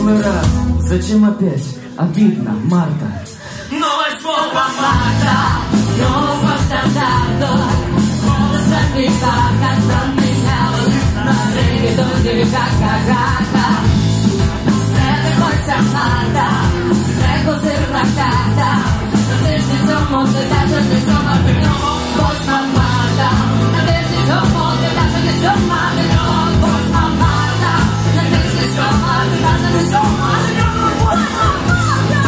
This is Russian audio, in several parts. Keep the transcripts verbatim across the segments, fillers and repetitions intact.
первый раз. Зачем опять? Обидно, Марта. Но восьмого марта снова стандарту. Голоса века, как поменялось. На регетоне как-как-как. Это хоть марта, это зерна карта. Но ты ж не сумму, ты даже не сумма, ты но восьмого марта. Но ты ж не сумму, ты даже не сумма, ты но восьмого марта. Но ты ж не сумма, ты даже не сумма, ты но восьмого марта.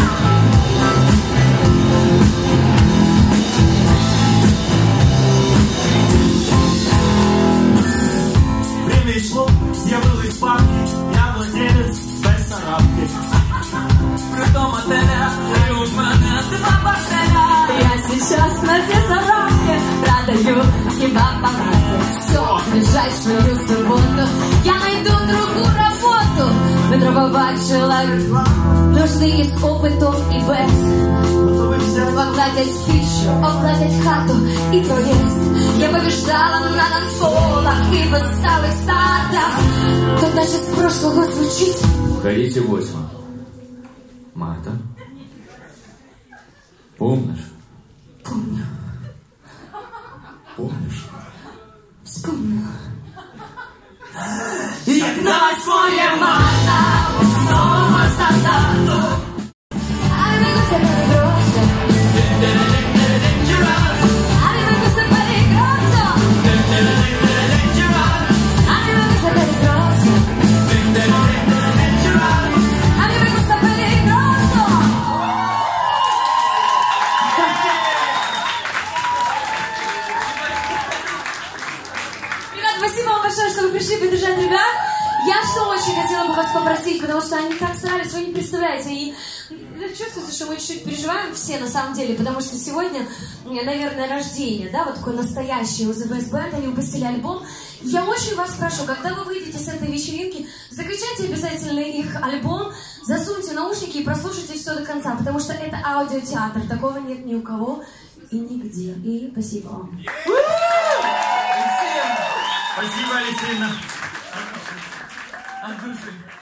Время шло, я был из парки, я владелец Бессарабки. Притом отеля, и у меня два постеля. Я сейчас на Бессарабке продаю кебаб-аппараты. Все, в ближайшую субботу я найду другую работу. Выдробовать человек нужны с опытом и без. Погладить пищу, обгладить хату и проезд. Я побеждала на танцполах и высоких стартах. Тут даже с прошлого звучит. Уходите восьмо. Марта. Помнишь? Помню. Помнишь? Вспомнила. Як на восьмое марта, снова стандарту. А я могу себе перегрузить. А я могу себе перегрузить. А я могу себе перегрузить. А я могу себе перегрузить. Ребята, спасибо вам большое, что вы пришли поддержать ребят. Я что очень хотела бы вас попросить, потому что они так старались, вы не представляете. И чувствуется, что мы чуть-чуть переживаем все на самом деле, потому что сегодня, наверное, рождение, да, вот такое настоящее у The Best Band, они выпустили альбом. Я очень вас прошу, когда вы выйдете с этой вечеринки, закачайте обязательно их альбом, засуньте наушники и прослушайте все до конца, потому что это аудиотеатр, такого нет ни у кого и нигде. И спасибо вам. Спасибо, Алексеевна. От души.